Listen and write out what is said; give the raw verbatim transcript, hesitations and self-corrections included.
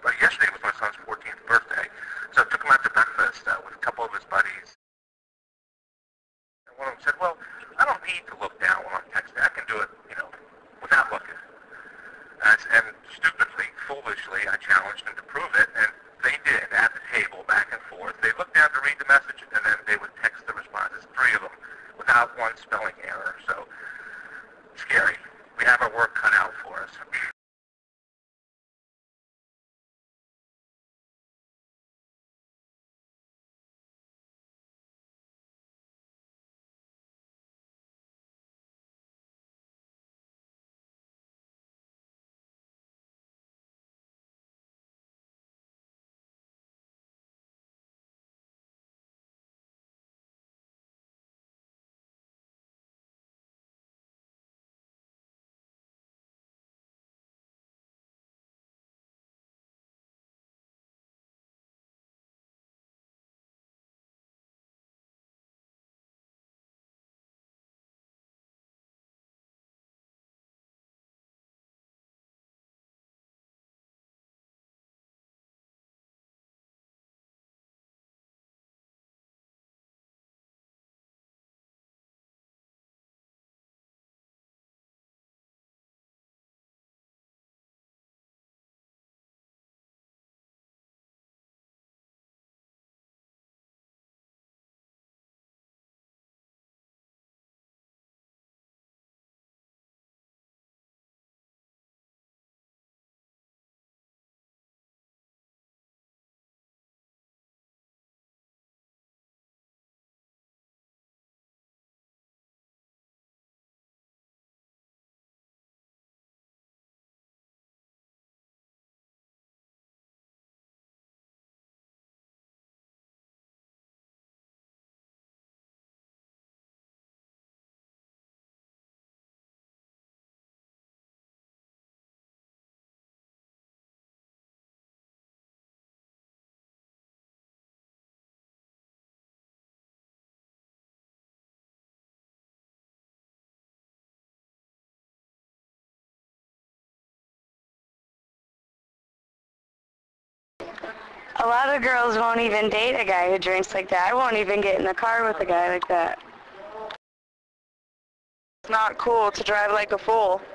But yesterday was my son's fourteenth birthday, so I took him out to breakfast uh, with a couple of his buddies. And one of them said, well, I don't need to look down when I'm texting. I can do it, you know, without looking. And, and stupidly, foolishly, I challenged them to prove it, and they did at the table, back and forth. They looked down to read the message, and then they would text the responses, three of them, without one spelling error. So, scary. We have our work cut out for us. A lot of girls won't even date a guy who drinks like that. I won't even get in the car with a guy like that. It's not cool to drive like a fool.